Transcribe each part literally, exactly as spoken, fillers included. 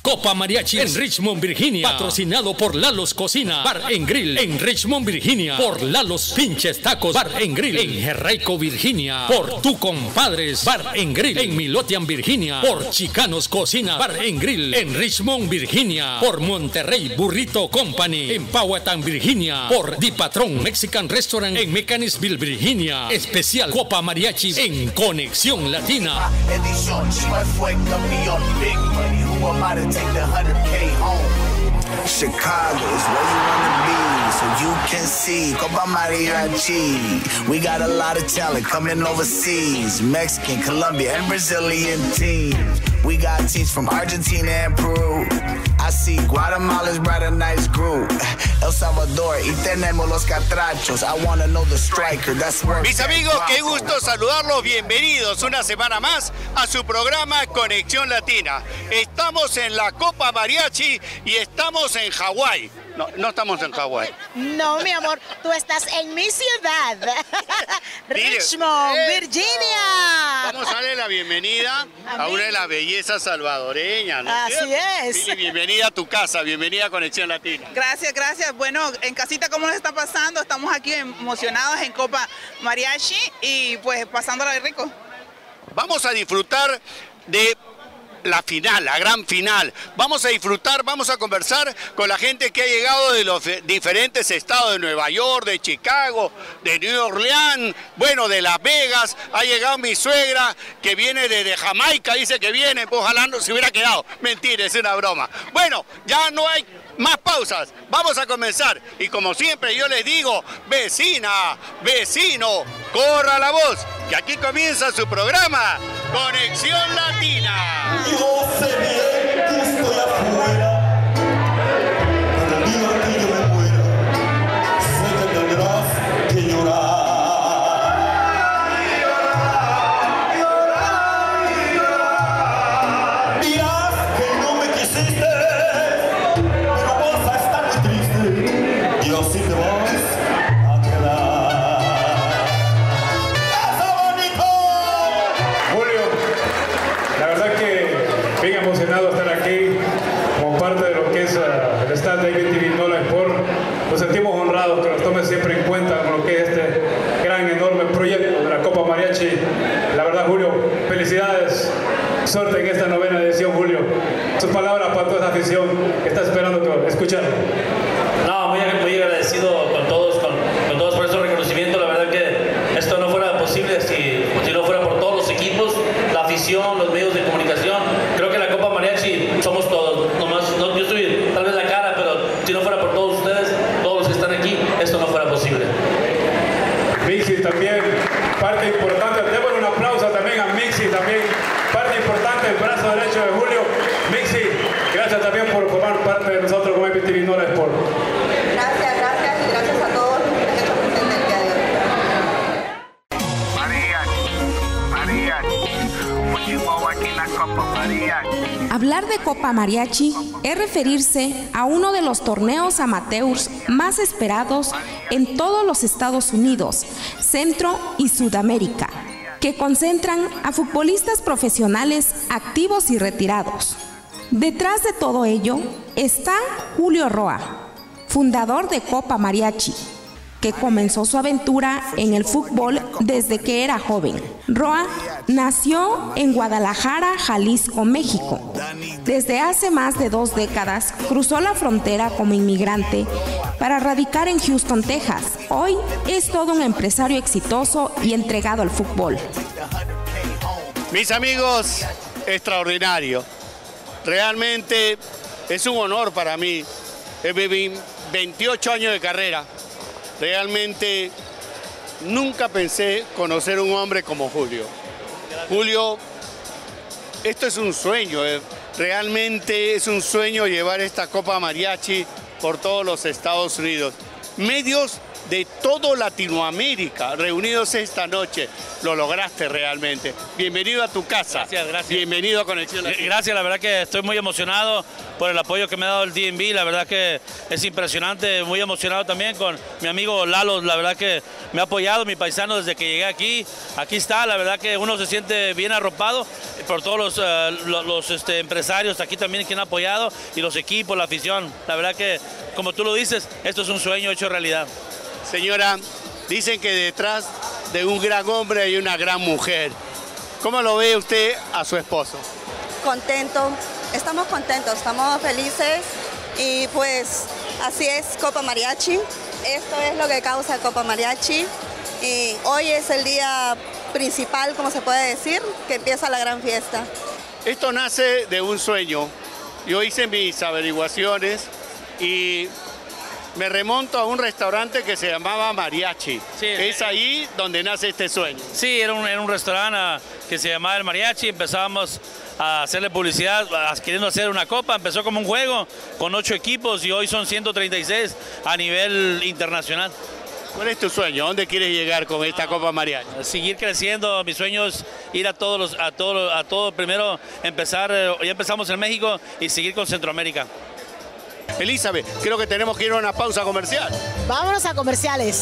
Copa Mariachi en Richmond, Virginia. Patrocinado por Lalos Cocina, Bar en Grill en Richmond, Virginia. Por Lalos Pinches Tacos, Bar en Grill en Jerreico, Virginia. Por Tu Compadres, Bar en Grill en Midlothian, Virginia. Por Chicanos Cocina, Bar en Grill en Richmond, Virginia. Por Monterrey Burrito Company en Powhatan, Virginia. Por Di Patrón Mexican Restaurant en Mechanicsville, Virginia. Especial Copa Mariachi en Conexión Latina. Chicago is where you wanna be, so you can see Copa Mariachi. We got a lot of talent coming overseas, Mexican, Colombian, and Brazilian teams. We got teams from Argentina and Peru. I see Guatemala's brought a nice group. El Salvador, y tenemos los catrachos. I wanna know the striker, that's where. Mis amigos, qué gusto saludarlos. Bienvenidos una semana más a su programa Conexión Latina. Estamos en la Copa Mariachi y estamos en Hawái. No, no estamos en Hawái. No, mi amor, tú estás en mi ciudad, Richmond, eh, Virginia. Vamos a darle la bienvenida a, a una de las bellezas salvadoreñas, ¿no? Así es. Billy, bienvenida a tu casa, bienvenida a Conexión Latina. Gracias, gracias. Bueno, en casita, ¿cómo nos está pasando? Estamos aquí emocionados en Copa Mariachi y pues pasándola de rico. Vamos a disfrutar de la final, la gran final. Vamos a disfrutar, vamos a conversar con la gente que ha llegado de los diferentes estados de Nueva York, de Chicago, de New Orleans, bueno, de Las Vegas. Ha llegado mi suegra que viene desde Jamaica, dice que viene, pues ojalá no se hubiera quedado. Mentira, es una broma. Bueno, ya no hay más pausas, vamos a comenzar. Y como siempre yo les digo, vecina, vecino, corra la voz, que aquí comienza su programa, Conexión Latina. Yo sé bien que estoy afuera, pero el día que yo me muera, sé que tendrás que llorar. Dirás que no me quisiste, pero vas a estar muy triste, y así te vas a quedar. ¡Eso bonito! Julio, la verdad que bien emocionado estar aquí como parte de lo que es uh, el staff de I B T V Nola Sport. Nos sentimos honrados que nos tomen siempre en cuenta con lo que es este gran, enorme proyecto de la Copa Mariachi. La verdad, Julio, felicidades, suerte en esta novena edición, Julio. Sus palabras para toda esa afición que está esperando escuchar. No, muy, muy agradecido con todos, con, con todos por este reconocimiento. La verdad que esto no fuera posible si, si no fuera por todos los equipos, la afición, los medios de comunicación. Creo que la Copa Mariachi somos todos. Nomás, no, yo estoy tal vez la cara, pero si no fuera por todos ustedes, todos los que están aquí, esto no fuera posible. Mixi también, parte importante. Démosle un aplauso también a Mixi, también parte importante, el brazo derecho de Julio. Mixi, gracias también por formar parte de nosotros como I B T V Nola Sport. Gracias, gracias y gracias a todos los que han hecho presente el día de hoy. Hablar de Copa Mariachi es referirse a uno de los torneos amateurs más esperados en todos los Estados Unidos, Centro y Sudamérica, que concentran a futbolistas profesionales activos y retirados. Detrás de todo ello está Julio Roa, fundador de Copa Mariachi, que comenzó su aventura en el fútbol desde que era joven. Roa nació en Guadalajara, Jalisco, México. Desde hace más de dos décadas cruzó la frontera como inmigrante para radicar en Houston, Texas. Hoy es todo un empresario exitoso y entregado al fútbol. Mis amigos, extraordinario. Realmente es un honor para mí. Viví veintiocho años de carrera. Realmente nunca pensé conocer un hombre como Julio. Julio, esto es un sueño, eh. realmente es un sueño llevar esta Copa Mariachi por todos los Estados Unidos. Medios de toda Latinoamérica reunidos esta noche, lo lograste realmente. Bienvenido a tu casa. Gracias, gracias. Bienvenido a Conexión Latina. Gracias, la verdad que estoy muy emocionado. por el apoyo que me ha dado el D M V. La verdad que es impresionante, muy emocionado también con mi amigo Lalo. La verdad que me ha apoyado, mi paisano, desde que llegué aquí. Aquí está, la verdad que uno se siente bien arropado por todos los, uh, los, los este, empresarios aquí también que han apoyado y los equipos, la afición. La verdad que, como tú lo dices, esto es un sueño hecho realidad. Señora, dicen que detrás de un gran hombre hay una gran mujer. ¿Cómo lo ve usted a su esposo? Contento, estamos contentos, estamos felices y pues así es Copa Mariachi. Esto es lo que causa Copa Mariachi y hoy es el día principal, como se puede decir, que empieza la gran fiesta. Esto nace de un sueño. Yo hice mis averiguaciones y me remonto a un restaurante que se llamaba Mariachi. Sí, es ahí donde nace este sueño. Sí, era un, era un restaurante que se llamaba El Mariachi. Empezábamos a hacerle publicidad, a, queriendo hacer una copa. Empezó como un juego con ocho equipos y hoy son ciento treinta y seis a nivel internacional. ¿Cuál es tu sueño? ¿A dónde quieres llegar con esta Copa Mariachi? Seguir creciendo. Mi sueño es ir a todos los, a todos, a todo. Primero empezar, ya empezamos en México y seguir con Centroamérica. Elizabeth, creo que tenemos que ir a una pausa comercial. Vámonos a comerciales.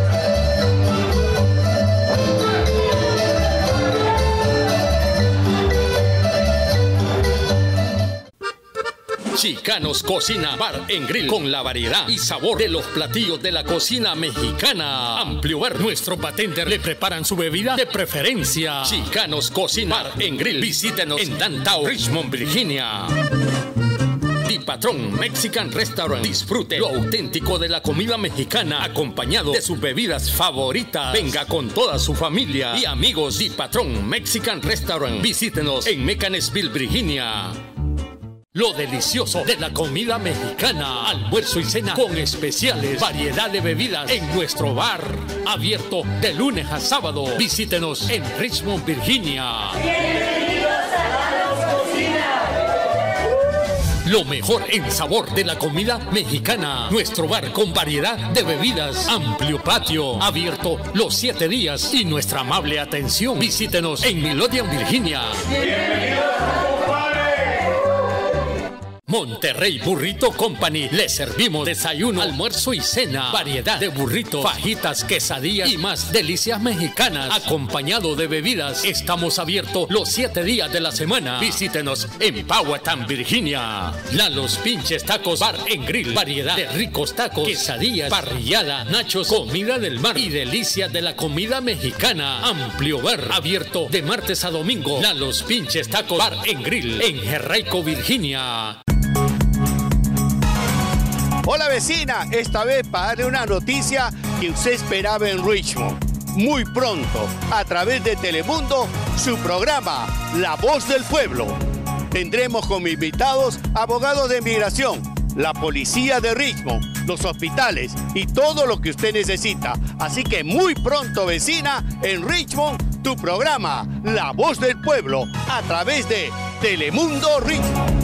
Chicanos Cocina Bar en Grill, con la variedad y sabor de los platillos de la cocina mexicana. Amplio bar, nuestro bartender le preparan su bebida de preferencia. Chicanos Cocina Bar en Grill, visítenos en Downtown Richmond, Virginia. Di Patrón Mexican Restaurant. Disfrute lo auténtico de la comida mexicana acompañado de sus bebidas favoritas. Venga con toda su familia y amigos. Di Patrón Mexican Restaurant. Visítenos en Mechanicsville, Virginia. Lo delicioso de la comida mexicana, almuerzo y cena con especiales, variedad de bebidas en nuestro bar, abierto de lunes a sábado. Visítenos en Richmond, Virginia. Bienvenidos a Lalos Cocina. Lo mejor en sabor de la comida mexicana. Nuestro bar con variedad de bebidas, amplio patio, abierto los siete días y nuestra amable atención. Visítenos en Midlothian, Virginia. Bienvenidos a Monterrey Burrito Company. Le servimos desayuno, almuerzo y cena. Variedad de burritos, fajitas, quesadillas y más delicias mexicanas, acompañado de bebidas. Estamos abiertos los siete días de la semana. Visítenos en Powhatan, Virginia. Lalos Pinches Tacos Bar en Grill. Variedad de ricos tacos, quesadillas, parrillada, nachos, comida del mar y delicias de la comida mexicana. Amplio bar, abierto de martes a domingo. Lalos Pinches Tacos Bar en Grill en Henrico, Virginia. Hola vecina, esta vez para darle una noticia que usted esperaba en Richmond. Muy pronto, a través de Telemundo, su programa La Voz del Pueblo. Tendremos como invitados abogados de inmigración, la policía de Richmond, los hospitales y todo lo que usted necesita. Así que muy pronto, vecina, en Richmond, tu programa La Voz del Pueblo, a través de Telemundo Richmond.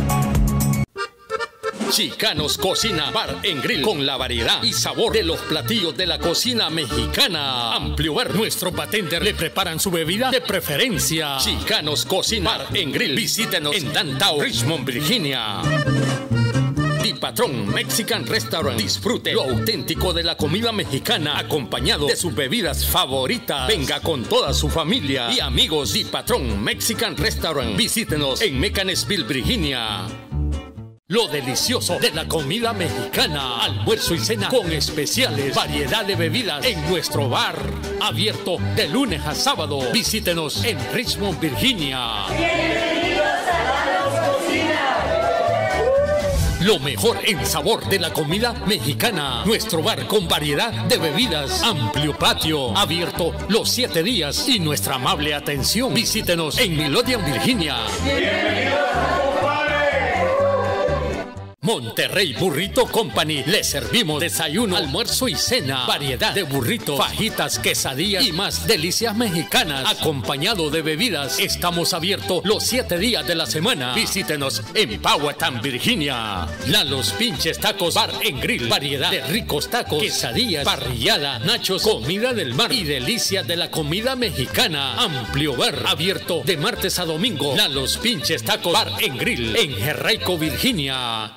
Chicanos Cocina Bar en Grill, con la variedad y sabor de los platillos de la cocina mexicana. Amplio bar, nuestro bartender le preparan su bebida de preferencia. Chicanos Cocina Bar en Grill, visítenos en Downtown Richmond, Virginia. Di Patrón Mexican Restaurant. Disfrute lo auténtico de la comida mexicana acompañado de sus bebidas favoritas. Venga con toda su familia y amigos. Di Patrón Mexican Restaurant. Visítenos en Mechanicsville, Virginia. Lo delicioso de la comida mexicana, almuerzo y cena con especiales, variedad de bebidas en nuestro bar, abierto de lunes a sábado. Visítenos en Richmond, Virginia. Bienvenidos a Lalos Cocina. Lo mejor en sabor de la comida mexicana. Nuestro bar con variedad de bebidas, amplio patio, abierto los siete días y nuestra amable atención. Visítenos en Midlothian, Virginia. Bienvenidos a Monterrey Burrito Company. Le servimos desayuno, almuerzo y cena. Variedad de burritos, fajitas, quesadillas y más delicias mexicanas. Acompañado de bebidas. Estamos abiertos los siete días de la semana. Visítenos en Powhatan, Virginia. Lalos Pinches Tacos Bar en Grill. Variedad de ricos tacos, quesadillas, parrillada, nachos, comida del mar y delicias de la comida mexicana. Amplio bar abierto de martes a domingo. Lalos Pinches Tacos Bar en Grill en Henrico, Virginia.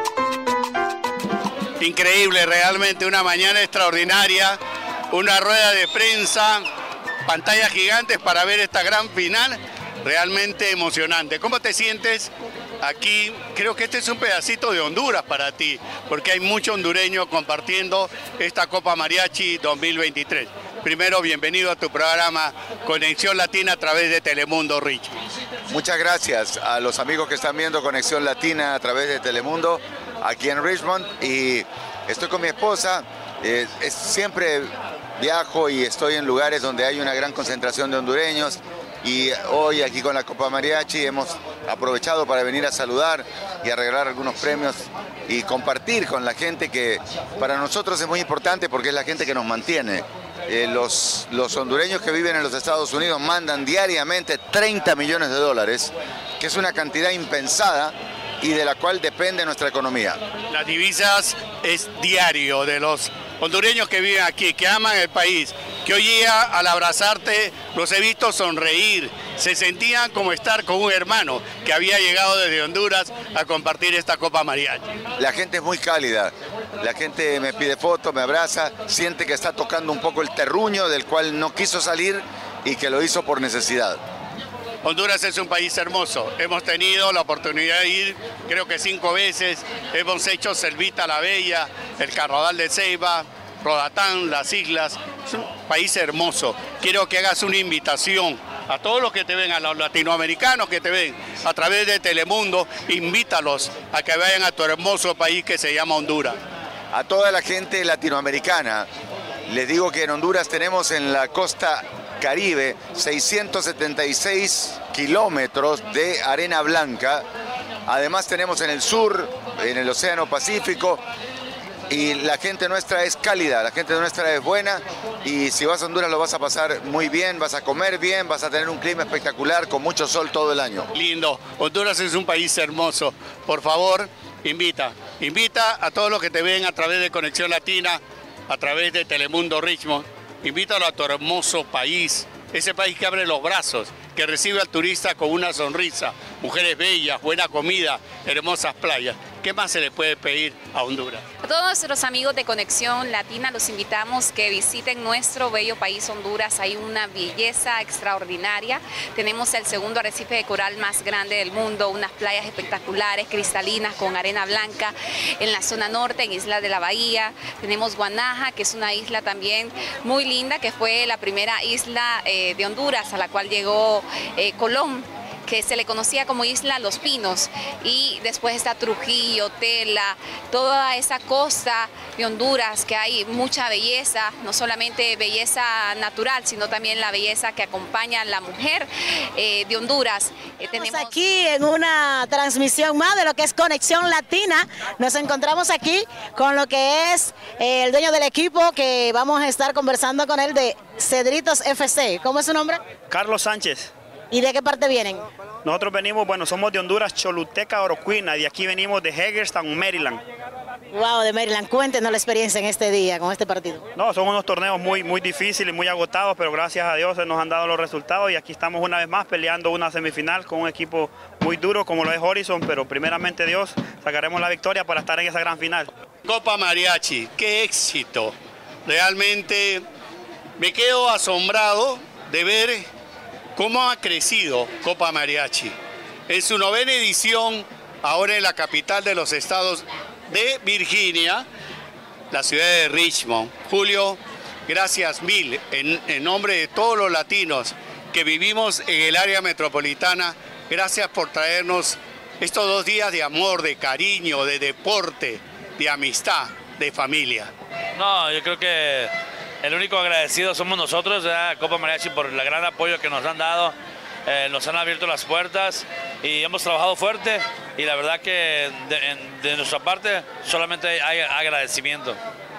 Increíble, realmente una mañana extraordinaria, una rueda de prensa, pantallas gigantes para ver esta gran final, realmente emocionante. ¿Cómo te sientes aquí? Creo que este es un pedacito de Honduras para ti, porque hay muchos hondureños compartiendo esta Copa Mariachi dos mil veintitrés. Primero, bienvenido a tu programa Conexión Latina a través de Telemundo, Rich. Muchas gracias a los amigos que están viendo Conexión Latina a través de Telemundo aquí en Richmond, y estoy con mi esposa. Eh, es, siempre viajo y estoy en lugares donde hay una gran concentración de hondureños, y hoy aquí con la Copa Mariachi hemos aprovechado para venir a saludar y a regalar algunos premios y compartir con la gente, que para nosotros es muy importante porque es la gente que nos mantiene. Eh, los, los hondureños que viven en los Estados Unidos mandan diariamente treinta millones de dólares, que es una cantidad impensada y de la cual depende nuestra economía. Las divisas es diario de los hondureños que viven aquí, que aman el país, que hoy día al abrazarte los he visto sonreír, se sentían como estar con un hermano que había llegado desde Honduras a compartir esta Copa Mariachi. La gente es muy cálida, la gente me pide fotos, me abraza, siente que está tocando un poco el terruño del cual no quiso salir y que lo hizo por necesidad. Honduras es un país hermoso, hemos tenido la oportunidad de ir creo que cinco veces, hemos hecho Selvita la Bella, el Carnaval de Ceiba, Roatán, las islas, es un país hermoso. Quiero que hagas una invitación a todos los que te ven, a los latinoamericanos que te ven a través de Telemundo, invítalos a que vayan a tu hermoso país que se llama Honduras. A toda la gente latinoamericana, les digo que en Honduras tenemos en la costa Caribe seiscientos setenta y seis kilómetros de arena blanca. Además tenemos en el sur, en el Océano Pacífico, y la gente nuestra es cálida, la gente nuestra es buena, y si vas a Honduras lo vas a pasar muy bien, vas a comer bien, vas a tener un clima espectacular con mucho sol todo el año. Lindo, Honduras es un país hermoso. Por favor, invita, invita a todos los que te ven a través de Conexión Latina, a través de Telemundo Richmond. Invítalo a tu hermoso país, ese país que abre los brazos, que recibe al turista con una sonrisa, mujeres bellas, buena comida, hermosas playas. ¿Qué más se le puede pedir a Honduras? A todos nuestros amigos de Conexión Latina los invitamos que visiten nuestro bello país Honduras. Hay una belleza extraordinaria. Tenemos el segundo arrecife de coral más grande del mundo, unas playas espectaculares, cristalinas, con arena blanca. En la zona norte, en Isla de la Bahía, tenemos Guanaja, que es una isla también muy linda, que fue la primera isla eh, de Honduras a la cual llegó eh, Colón, que se le conocía como Isla Los Pinos, y después está Trujillo, Tela, toda esa costa de Honduras, que hay mucha belleza, no solamente belleza natural, sino también la belleza que acompaña a la mujer eh, de Honduras. Eh, tenemos aquí en una transmisión más de lo que es Conexión Latina. Nos encontramos aquí con lo que es eh, el dueño del equipo, que vamos a estar conversando con él, de Cedritos F C. ¿Cómo es su nombre? Carlos Sánchez. ¿Y de qué parte vienen? Nosotros venimos, bueno, somos de Honduras, Choluteca, Orocuina, y aquí venimos de Hagerstown, Maryland. Wow, de Maryland. Cuéntenos la experiencia en este día, con este partido. No, son unos torneos muy, muy difíciles, muy agotados, pero gracias a Dios nos han dado los resultados, y aquí estamos una vez más peleando una semifinal con un equipo muy duro como lo es Horizon, pero primeramente Dios, sacaremos la victoria para estar en esa gran final. Copa Mariachi, qué éxito. Realmente me quedo asombrado de ver cómo ha crecido Copa Mariachi. En su novena edición, ahora en la capital de los estados de Virginia, la ciudad de Richmond. Julio, gracias mil en, en nombre de todos los latinos que vivimos en el área metropolitana. Gracias por traernos estos dos días de amor, de cariño, de deporte, de amistad, de familia. No, yo creo que el único agradecido somos nosotros, ¿verdad? Copa Mariachi, por el gran apoyo que nos han dado, eh, nos han abierto las puertas y hemos trabajado fuerte y la verdad que de, de nuestra parte solamente hay agradecimiento.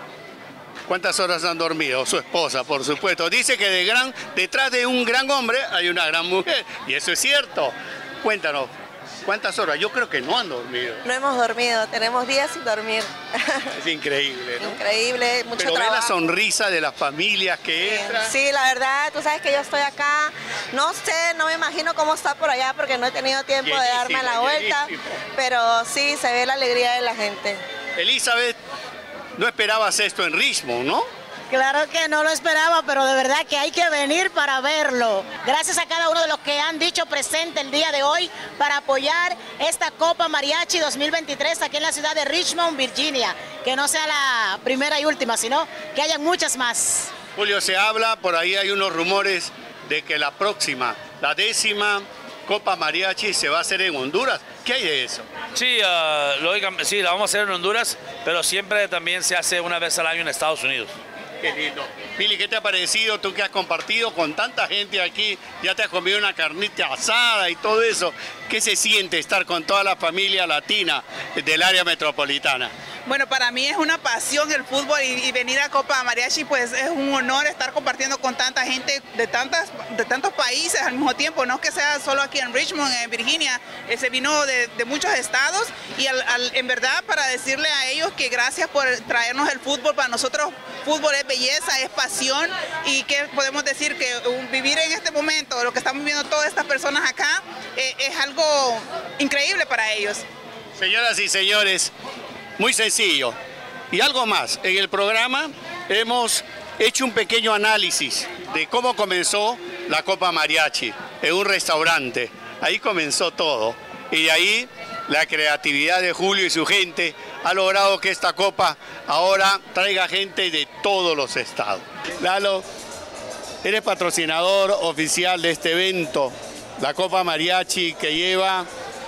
¿Cuántas horas han dormido? Su esposa, por supuesto. Dice que de gran, detrás de un gran hombre hay una gran mujer, y eso es cierto. Cuéntanos, ¿cuántas horas? Yo creo que no han dormido. No hemos dormido, tenemos días sin dormir. Es increíble, ¿no? Increíble, mucho Pero trabajo. ve la sonrisa de las familias que entran. Sí, la verdad, tú sabes que yo estoy acá. No sé, no me imagino cómo está por allá porque no he tenido tiempo Llenísimo, de darme la vuelta. llenísimo. Pero sí, se ve la alegría de la gente. Elizabeth, no esperabas esto en Richmond, ¿no? Claro que no lo esperaba, pero de verdad que hay que venir para verlo. Gracias a cada uno de los que han dicho presente el día de hoy para apoyar esta Copa Mariachi dos mil veintitrés aquí en la ciudad de Richmond, Virginia. Que no sea la primera y última, sino que hayan muchas más. Julio, se habla, por ahí hay unos rumores de que la próxima, la décima Copa Mariachi se va a hacer en Honduras. ¿Qué hay de eso? Sí, uh, lógicamente, sí, la vamos a hacer en Honduras, pero siempre también se hace una vez al año en Estados Unidos. Qué lindo. Pili, ¿qué te ha parecido? Tú que has compartido con tanta gente aquí, ya te has comido una carnita asada y todo eso. ¿Qué se siente estar con toda la familia latina del área metropolitana? Bueno, para mí es una pasión el fútbol y, y venir a Copa Mariachi, pues es un honor estar compartiendo con tanta gente de, tantas, de tantos países al mismo tiempo. No es que sea solo aquí en Richmond, en Virginia, eh, se vino de, de muchos estados y al, al, en verdad para decirle a ellos que gracias por traernos el fútbol. Para nosotros fútbol es belleza, es pasión y que podemos decir que um, vivir en este momento, lo que están viviendo todas estas personas acá, eh, es algo increíble para ellos. Señoras y señores, muy sencillo. Y algo más, en el programa hemos hecho un pequeño análisis de cómo comenzó la Copa Mariachi en un restaurante. Ahí comenzó todo. Y de ahí la creatividad de Julio y su gente ha logrado que esta copa ahora traiga gente de todos los estados. Lalo, eres patrocinador oficial de este evento, la Copa Mariachi, que lleva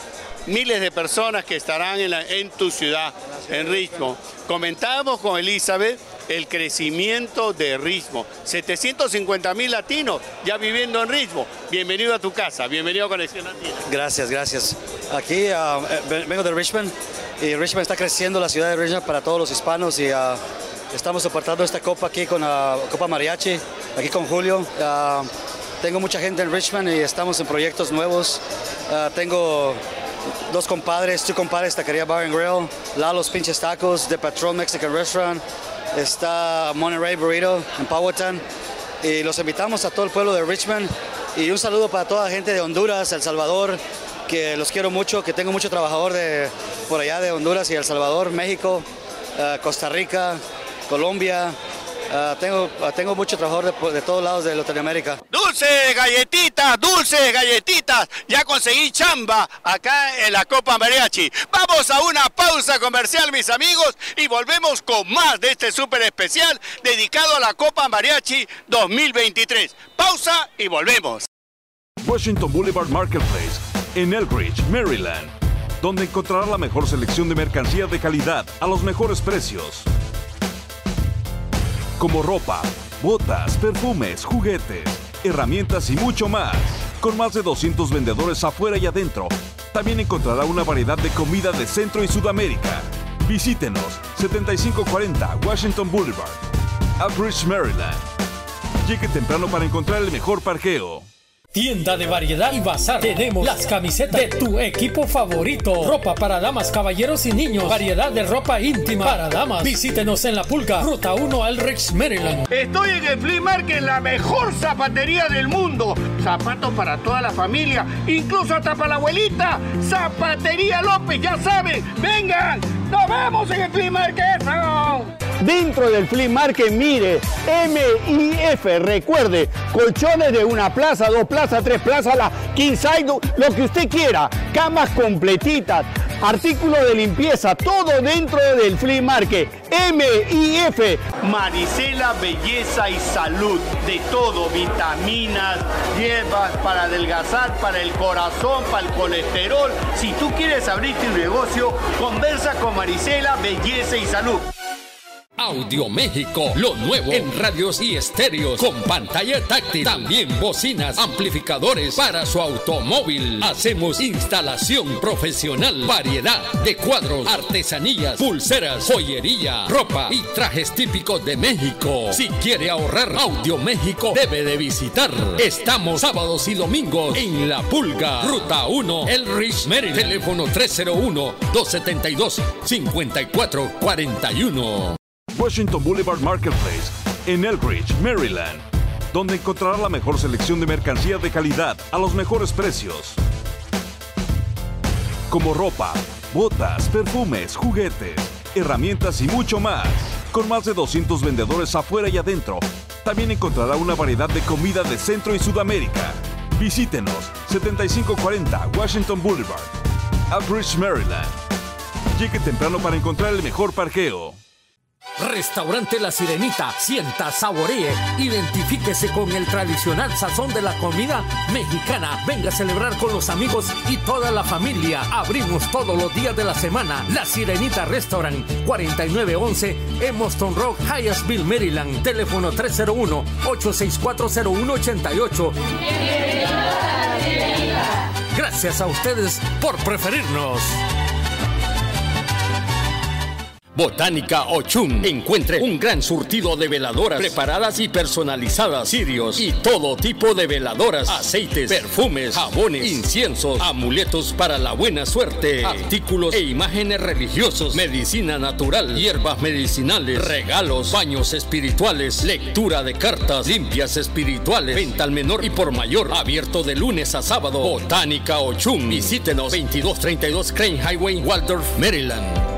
miles de personas que estarán en, la, en tu ciudad, en Richmond. Comentábamos con Elizabeth el crecimiento de Richmond. setecientos cincuenta mil latinos ya viviendo en Richmond. Bienvenido a tu casa, bienvenido a Conexión Latina. Gracias, gracias. Aquí uh, vengo de Richmond y Richmond está creciendo, la ciudad de Richmond, para todos los hispanos y uh, estamos soportando esta copa aquí con la uh, Copa Mariachi, aquí con Julio. Uh, tengo mucha gente en Richmond y estamos en proyectos nuevos. Uh, tengo dos compadres, two compadres, Taquería Bar and Grill, Lalo's Pinches Tacos, The Patrón Mexican Restaurant, está Monterey Burrito en Powhatan y los invitamos a todo el pueblo de Richmond y un saludo para toda la gente de Honduras, El Salvador, que los quiero mucho, que tengo mucho trabajador de, por allá de Honduras y El Salvador, México, uh, Costa Rica, Colombia. Uh, tengo, uh, tengo mucho trabajador de, de todos lados de Latinoamérica. Dulces galletitas, dulces galletitas. Ya conseguí chamba acá en la Copa Mariachi. Vamos a una pausa comercial, mis amigos, y volvemos con más de este súper especial dedicado a la Copa Mariachi dos mil veintitrés. Pausa y volvemos. Washington Boulevard Marketplace, en Elbridge, Maryland, donde encontrará la mejor selección de mercancía de calidad a los mejores precios, como ropa, botas, perfumes, juguetes, herramientas y mucho más. Con más de doscientos vendedores afuera y adentro, también encontrará una variedad de comida de Centro y Sudamérica. Visítenos, setenta y cinco cuarenta Washington Boulevard, Elbridge, Maryland. Llegue temprano para encontrar el mejor parqueo. Tienda de variedad y bazar. Tenemos las camisetas de tu equipo favorito. Ropa para damas, caballeros y niños. Variedad de ropa íntima para damas. Visítenos en La Pulga, Ruta uno, Elbridge, Maryland. Estoy en el Flea Market, la mejor zapatería del mundo. Zapatos para toda la familia, incluso hasta para la abuelita. Zapatería López, ya saben. Vengan, nos vemos en el Flea Market. ¡No! Dentro del Flea Market, mire, M I F, recuerde, colchones de una plaza, dos plazas, tres plazas, la king size, lo que usted quiera, camas completitas, artículos de limpieza, todo dentro del Flea Market, M I F. Marisela, belleza y salud, de todo, vitaminas, hierbas para adelgazar, para el corazón, para el colesterol. Si tú quieres abrirte un negocio, conversa con Marisela, belleza y salud. Audio México, lo nuevo en radios y estéreos con pantalla táctil, también bocinas, amplificadores para su automóvil. Hacemos instalación profesional, variedad de cuadros, artesanías, pulseras, joyería, ropa y trajes típicos de México. Si quiere ahorrar, Audio México debe de visitar. Estamos sábados y domingos en La Pulga, Ruta uno, Elridge, Maryland. Teléfono tres cero uno, dos siete dos, cinco cuatro cuatro uno. Washington Boulevard Marketplace, en Elridge, Maryland, donde encontrará la mejor selección de mercancía de calidad a los mejores precios. Como ropa, botas, perfumes, juguetes, herramientas y mucho más. Con más de doscientos vendedores afuera y adentro, también encontrará una variedad de comida de Centro y Sudamérica. Visítenos, setenta y cinco cuarenta Washington Boulevard, Elridge, Maryland. Llegue temprano para encontrar el mejor parqueo. Restaurante La Sirenita, sienta, saboree, identifíquese con el tradicional sazón de la comida mexicana. Venga a celebrar con los amigos y toda la familia. Abrimos todos los días de la semana. La Sirenita Restaurant, cuarenta y nueve once Emerson Road, Hyattsville, Maryland. Teléfono tres cero uno, ocho seis cuatro, cero uno ocho ocho. Gracias a ustedes por preferirnos. Botánica Ochum. Encuentre un gran surtido de veladoras preparadas y personalizadas, cirios y todo tipo de veladoras, aceites, perfumes, jabones, inciensos, amuletos para la buena suerte, artículos e imágenes religiosos, medicina natural, hierbas medicinales, regalos, baños espirituales, lectura de cartas, limpias espirituales, venta al menor y por mayor, abierto de lunes a sábado. Botánica Ochum. Visítenos veintidós treinta y dos Crane Highway, Waldorf, Maryland.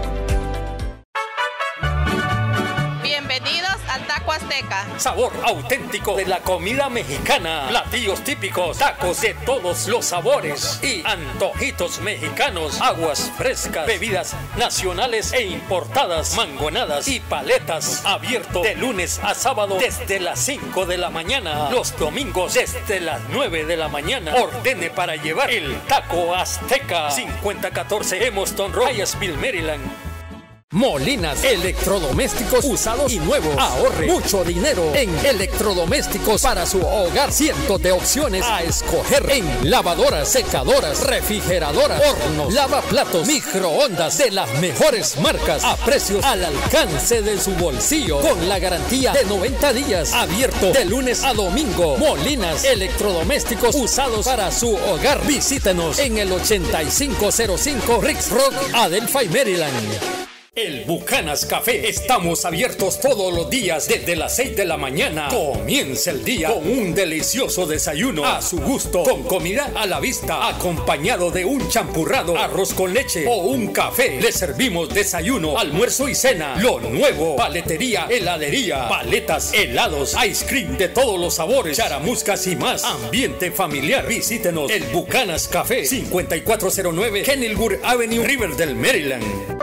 Azteca. Sabor auténtico de la comida mexicana. Platillos típicos, tacos de todos los sabores y antojitos mexicanos, aguas frescas, bebidas nacionales e importadas, mangonadas y paletas. Abierto de lunes a sábado desde las cinco de la mañana. Los domingos desde las nueve de la mañana. Ordene para llevar el taco azteca. cincuenta catorce Emerson Road, Hyattsville, Maryland. Molinas, electrodomésticos usados y nuevos. Ahorre mucho dinero en electrodomésticos para su hogar. Cientos de opciones a escoger en lavadoras, secadoras, refrigeradoras, hornos, lavaplatos, microondas de las mejores marcas a precios al alcance de su bolsillo con la garantía de noventa días. Abierto de lunes a domingo. Molinas, electrodomésticos usados para su hogar. Visítenos en el ochenta y cinco cero cinco Ricks Rock, Adelphi, Maryland. El Bucanas Café. Estamos abiertos todos los días desde las seis de la mañana. Comienza el día con un delicioso desayuno a su gusto, con comida a la vista, acompañado de un champurrado, arroz con leche o un café. Le servimos desayuno, almuerzo y cena. Lo nuevo, paletería, heladería, paletas, helados, ice cream de todos los sabores, charamuscas y más. Ambiente familiar. Visítenos. El Bucanas Café, cincuenta y cuatro cero nueve Kenilworth Avenue, Riverdale, Maryland.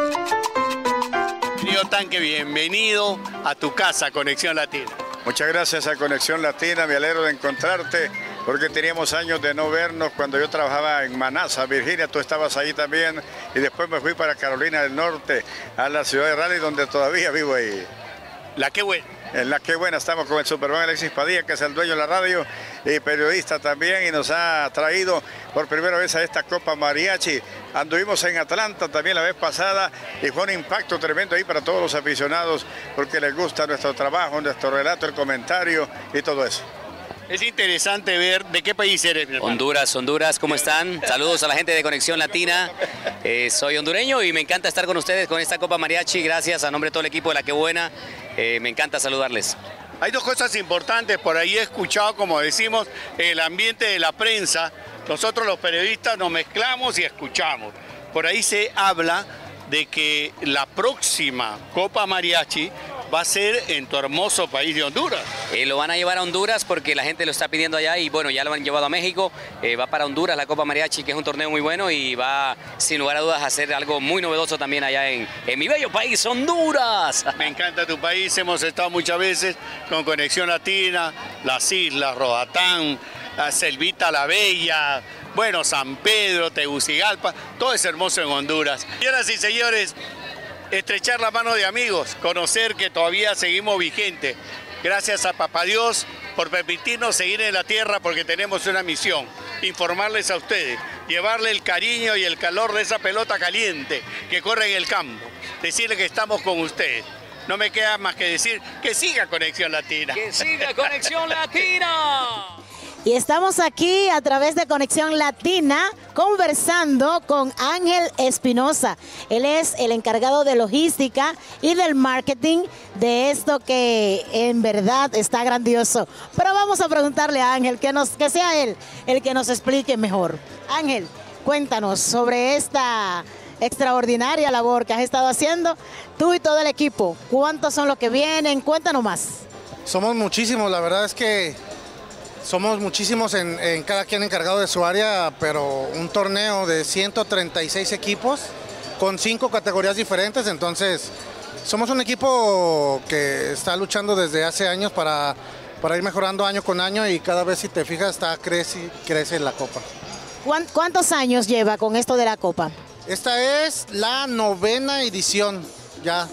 Querido Tanque, bienvenido a tu casa, Conexión Latina. Muchas gracias a Conexión Latina, me alegro de encontrarte, porque teníamos años de no vernos. Cuando yo trabajaba en Manassas, Virginia, tú estabas ahí también, y después me fui para Carolina del Norte, a la ciudad de Raleigh, donde todavía vivo ahí. La Qué Buena. En La Qué Buena estamos con el Superman Alexis Padilla, que es el dueño de la radio y periodista también, y nos ha traído por primera vez a esta Copa Mariachi. Anduvimos en Atlanta también la vez pasada y fue un impacto tremendo ahí para todos los aficionados, porque les gusta nuestro trabajo, nuestro relato, el comentario y todo eso. Es interesante ver de qué país eres, mi hermano. Honduras, Honduras, ¿cómo están? Saludos a la gente de Conexión Latina. Eh, soy hondureño y me encanta estar con ustedes con esta Copa Mariachi. Gracias a nombre de todo el equipo de La Qué Buena. Eh, me encanta saludarles. Hay dos cosas importantes. Por ahí he escuchado, como decimos, el ambiente de la prensa. Nosotros los periodistas nos mezclamos y escuchamos. Por ahí se habla de que la próxima Copa Mariachi va a ser en tu hermoso país de Honduras. Eh, lo van a llevar a Honduras porque la gente lo está pidiendo allá y bueno, ya lo han llevado a México. Eh, va para Honduras la Copa Mariachi, que es un torneo muy bueno y va sin lugar a dudas a hacer algo muy novedoso también allá en, en mi bello país, Honduras. Me encanta tu país, hemos estado muchas veces con Conexión Latina, las islas, Roatán, la Selvita la Bella, bueno, San Pedro, Tegucigalpa, todo es hermoso en Honduras. Señoras y señores, estrechar la mano de amigos, conocer que todavía seguimos vigentes. Gracias a Papá Dios por permitirnos seguir en la tierra, porque tenemos una misión, informarles a ustedes, llevarle el cariño y el calor de esa pelota caliente que corre en el campo, decirle que estamos con ustedes. No me queda más que decir que siga Conexión Latina. Que siga Conexión Latina. Y estamos aquí a través de Conexión Latina conversando con Ángel Espinosa. Él es el encargado de logística y del marketing de esto que en verdad está grandioso. Pero vamos a preguntarle a Ángel que, nos, que sea él el que nos explique mejor. Ángel, cuéntanos sobre esta extraordinaria labor que has estado haciendo tú y todo el equipo. ¿Cuántos son los que vienen? Cuéntanos más. Somos muchísimos, la verdad es que somos muchísimos en, en cada quien encargado de su área, pero un torneo de ciento treinta y seis equipos con cinco categorías diferentes, entonces somos un equipo que está luchando desde hace años para, para ir mejorando año con año, y cada vez, si te fijas, está crece, crece la Copa. ¿Cuántos años lleva con esto de la Copa? Esta es la novena edición ya.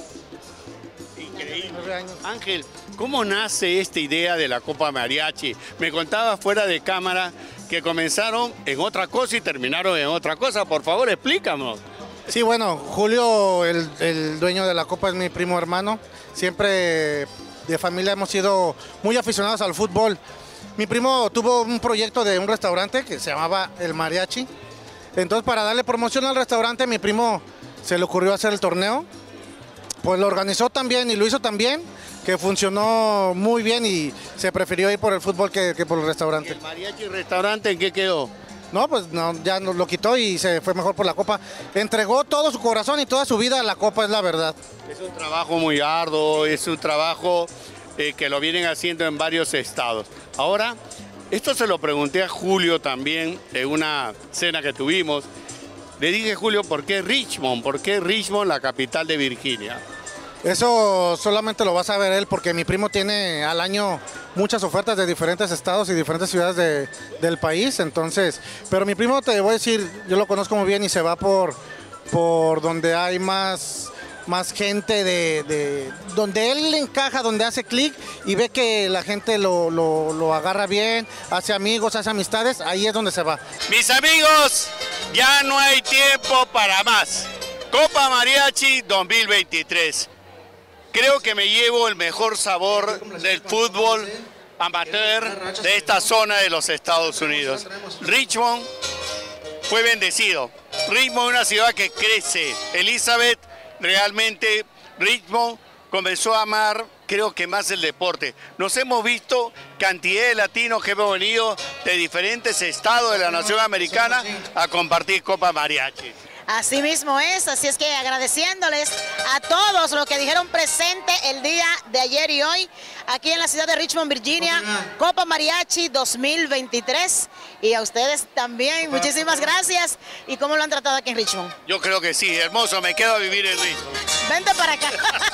Increíble. Ángel, ¿cómo nace esta idea de la Copa Mariachi? Me contaba fuera de cámara que comenzaron en otra cosa y terminaron en otra cosa. Por favor, explícanos. Sí, bueno, Julio, el, el dueño de la Copa, es mi primo hermano. Siempre de familia hemos sido muy aficionados al fútbol. Mi primo tuvo un proyecto de un restaurante que se llamaba El Mariachi. Entonces, para darle promoción al restaurante, mi primo se le ocurrió hacer el torneo. Pues lo organizó también y lo hizo también, que funcionó muy bien, y se prefirió ir por el fútbol que, que por el restaurante. ¿Y el mariachi restaurante en qué quedó? No, pues no, ya nos lo quitó y se fue mejor por la Copa. Entregó todo su corazón y toda su vida a la Copa, es la verdad. Es un trabajo muy arduo, es un trabajo eh, que lo vienen haciendo en varios estados. Ahora, esto se lo pregunté a Julio también en una cena que tuvimos. Le dije, Julio, ¿por qué Richmond? ¿Por qué Richmond, la capital de Virginia? Eso solamente lo vas a ver él, porque mi primo tiene al año muchas ofertas de diferentes estados y diferentes ciudades de, del país, entonces, pero mi primo, te voy a decir, yo lo conozco muy bien y se va por, por donde hay más, más gente, de, de donde él encaja, donde hace clic y ve que la gente lo, lo, lo agarra bien, hace amigos, hace amistades, ahí es donde se va. Mis amigos, ya no hay tiempo para más. Copa Mariachi dos mil veintitrés. Creo que me llevo el mejor sabor del fútbol amateur de esta zona de los Estados Unidos. Richmond fue bendecido. Richmond es una ciudad que crece. Elizabeth, realmente Richmond comenzó a amar, creo que más el deporte. Nos hemos visto cantidad de latinos que hemos venido de diferentes estados de la nación americana a compartir Copa Mariachi. Así mismo es, así es que agradeciéndoles a todos los que dijeron presente el día de ayer y hoy, aquí en la ciudad de Richmond, Virginia, Copa Mariachi dos mil veintitrés, y a ustedes también, muchísimas gracias. ¿Y cómo lo han tratado aquí en Richmond? Yo creo que sí, hermoso, me quedo a vivir en Richmond. Vente para acá.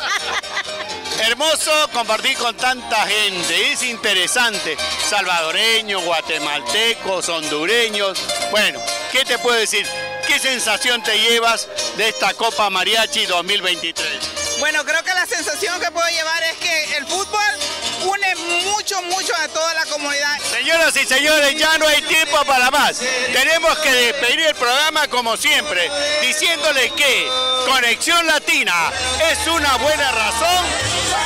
Hermoso compartir con tanta gente, es interesante, salvadoreños, guatemaltecos, hondureños. Bueno, ¿qué te puedo decir? ¿Qué sensación te llevas de esta Copa Mariachi dos mil veintitrés? Bueno, creo que la sensación que puedo llevar es que el fútbol une mucho, mucho a toda la comunidad. Señoras y señores, ya no hay tiempo para más. Tenemos que despedir el programa como siempre, diciéndoles que Conexión Latina es una buena razón